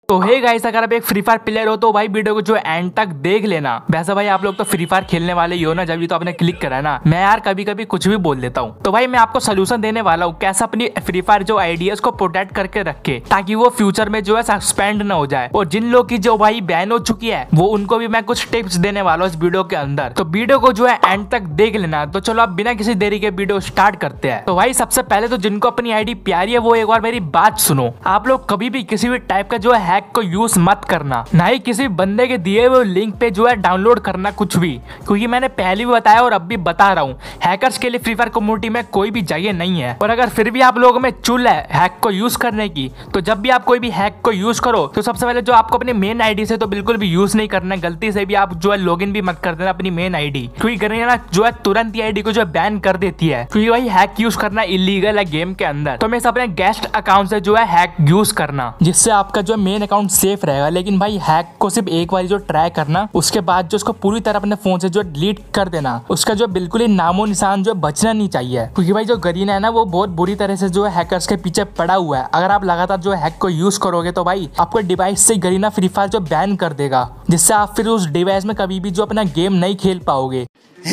तो hey guys, अगर आप एक फ्री फायर प्लेयर हो तो भाई वीडियो को जो एंड तक देख लेना। वैसे भाई आप लोग तो फ्री फायर खेलने वाले ही हो ना, जब भी तो आपने क्लिक करा ना। मैं यार कभी कभी कुछ भी बोल देता हूँ, तो भाई मैं आपको सोल्यूशन देने वाला हूँ कैसे अपनी फ्री फायर जो आईडी है उसको प्रोटेक्ट करके रखे, ताकि वो फ्यूचर में जो है सस्पेंड ना हो जाए। और जिन लोग की जो भाई बैन हो चुकी है वो उनको भी मैं कुछ टिप्स देने वाला हूँ इस वीडियो के अंदर। तो वीडियो को जो है एंड तक देख लेना। तो चलो आप बिना किसी देरी के वीडियो स्टार्ट करते हैं। तो भाई सबसे पहले तो जिनको अपनी आईडी प्यारी है वो एक बार मेरी बात सुनो। आप लोग कभी भी किसी भी टाइप का जो है हैक को यूज मत करना, ना ही किसी बंदे के दिए हुए लिंक पे जो है डाउनलोड करना कुछ भी, क्योंकि मैंने पहले भी बताया और अब भी बता रहा हूँ, हैकर्स के लिए फ्री फायर कम्युनिटी में कोई भी जगह नहीं है। और अगर फिर भी आप लोगों में चुल है हैक को यूज करने की, तो जब भी आप कोई भी हैक को यूज करो तो सबसे पहले जो आपको अपने मेन आईडी से तो बिल्कुल भी यूज नहीं करना है। गलती से भी आप जो है लॉगिन भी मत कर देना अपनी मेन आईडी, क्योंकि गरीना जो है तुरंत ही आईडी को जो है बैन कर देती है, क्योंकि भाई हैक यूज करना इलीगल है गेम के अंदर। तो हमेशा अपने गेस्ट अकाउंट से जो है हैक यूज करना, जिससे आपका जो मेन अकाउंट सेफ रहेगा। लेकिन भाई हैक को सिर्फ एक बार जो ट्राई करना, उसके बाद जो उसको पूरी तरह अपने फोन से जो डिलीट कर देना। उसका जो बिल्कुल ही नामो निशान जो बचना नहीं चाहिए, क्योंकि भाई जो गरीना है ना वो बहुत बुरी तरह से जो है हैकर्स के पीछे पड़ा हुआ है। अगर आप लगातार जो हैक को यूज करोगे तो भाई आपको डिवाइस से गरीना फ्री फायर जो बैन कर देगा, जिससे आप फिर उस डिवाइस में कभी भी जो अपना गेम नहीं खेल पाओगे।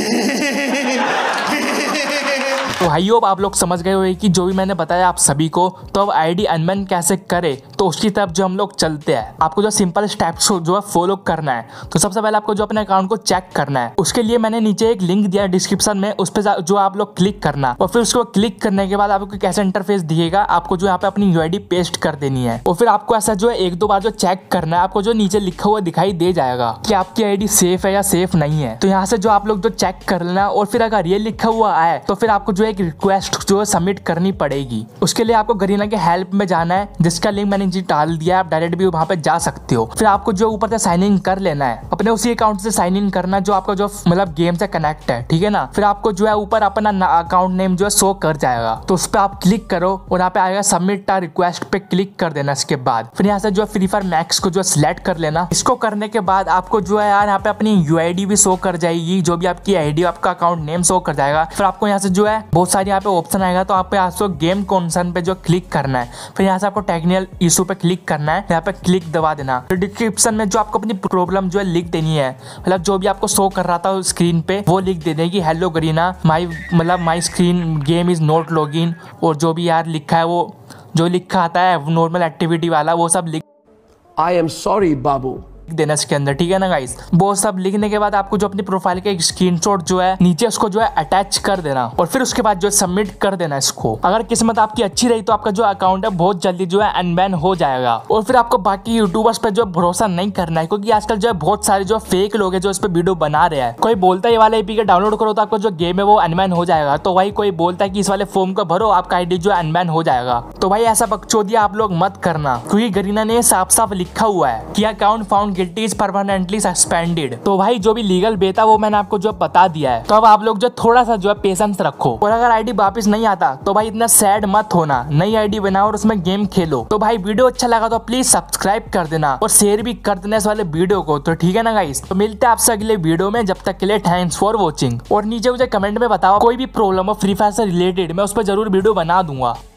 तो आई होप आप लोग समझ गए होंगे कि जो भी मैंने बताया आप सभी को। तो अब आईडी अनबैन कैसे करे, तो उसकी तरफ जो हम लोग चलते हैं। आपको जो सिंपल स्टेप्स जो है फॉलो करना है। तो सबसे पहले आपको जो अपने अकाउंट को चेक करना है, उसके लिए मैंने नीचे एक लिंक दिया है डिस्क्रिप्शन में, उस पर जो आप लोग क्लिक करना। और फिर उसको क्लिक करने के बाद आपको कैसा इंटरफेस दिखेगा, आपको जो यहाँ पे अपनी यूआईडी पेस्ट कर देनी है। और फिर आपको ऐसा जो है एक दो बार जो चेक करना है। आपको जो नीचे लिखा हुआ दिखाई दे जाएगा कि आपकी आईडी सेफ है या सेफ नहीं है। तो यहाँ से जो आप लोग जो चेक कर लेना, और फिर अगर ये लिखा हुआ है तो फिर आपको जो एक रिक्वेस्ट जो है सबमिट करनी पड़ेगी। उसके लिए आपको गरीना के हेल्प में जाना है, जिसका लिंक मैंने नीचे डाल दिया है, आप डायरेक्ट भी वहां पे जा सकते हो। फिर आपको जो ऊपर से साइन इन कर लेना है, अपने उसी अकाउंट से साइन इन करना जो आपका जो मतलब गेम से कनेक्ट है, ठीक है ना। फिर आपको जो है ऊपर अपना अकाउंट नेम जो है शो कर जाएगा, तो उस पर आप क्लिक करो और यहाँ पे आएगा सबमिट आ रिक्वेस्ट पे क्लिक कर देना। इसके बाद फिर यहाँ से जो फ्री फायर मैक्स को जो सिलेक्ट कर लेना। इसको करने के बाद आपको जो है यार यहाँ पे अपनी यूआईडी भी शो कर जाएगी, जो भी आपकी आईडी आपका अकाउंट नेम शो कर जाएगा। फिर आपको यहाँ से जो है बहुत सारी यहाँ पे ऑप्शन आएगा, तो आप यहाँ से गेम कॉन्सन पे जो क्लिक करना है। फिर यहाँ से आपको टेक्निकल इशू पे क्लिक करना है, यहाँ पे क्लिक दबा देना। तो डिस्क्रिप्शन में जो आपको अपनी प्रॉब्लम जो है लिख देनी है, मतलब जो भी आपको शो कर रहा था स्क्रीन पे वो लिख देने की hello Garena my screen game is not login, और जो भी यार लिखा है वो जो लिखा आता है नॉर्मल एक्टिविटी वाला वो सब लिख आई एम सॉरी बाबू देना इसके अंदर, ठीक है ना गाइस। वो सब लिखने के बाद आपको जो अपनी प्रोफाइल का एक स्क्रीनशॉट जो है नीचे उसको जो है अटैच कर देना, और फिर उसके बाद जो है सबमिट कर देना इसको। अगर किस्मत आपकी अच्छी रही तो आपका जो अकाउंट है बहुत जल्दी जो है अनबैन हो जाएगा। और फिर आपको बाकी यूट्यूबर्स पे जो भरोसा नहीं करना है, क्योंकि आजकल जो है बहुत सारे जो फेक लोग हैं जो इस पे वीडियो बना रहे हैं। कोई बोलता है ये वाला एपीके डाउनलोड करो तो आपका जो गेम है वो अनबैन हो जाएगा, तो भाई कोई बोलता है कि इस वाले फॉर्म को भरो आपका आईडी जो है अनबैन हो जाएगा। तो भाई ऐसा बकचोदिया आप लोग मत करना, क्योंकि गरीना ने साफ साफ लिखा हुआ है कि account found guilty is permanently suspended. तो भाई जो भी लीगल वे था वो मैंने आपको जो बता दिया है। तो अब आप लोग जो थोड़ा सा जो है पेशेंस रखो, और अगर आईडी वापस नहीं आता तो भाई इतना सैड मत होना, नई आईडी बनाओ और उसमें गेम खेलो। तो भाई वीडियो अच्छा लगा तो प्लीज सब्सक्राइब कर देना और शेयर भी कर देना इस वाले वीडियो को। तो ठीक है ना गाइस, तो मिलते हैं आपसे अगले वीडियो में, जब तक के लिए थैंक्स फॉर वॉचिंग। और नीचे मुझे कमेंट में बताओ कोई भी प्रॉब्लम हो फ्री फायर से रिलेटेड, मैं उस पर जरूर वीडियो बना दूंगा।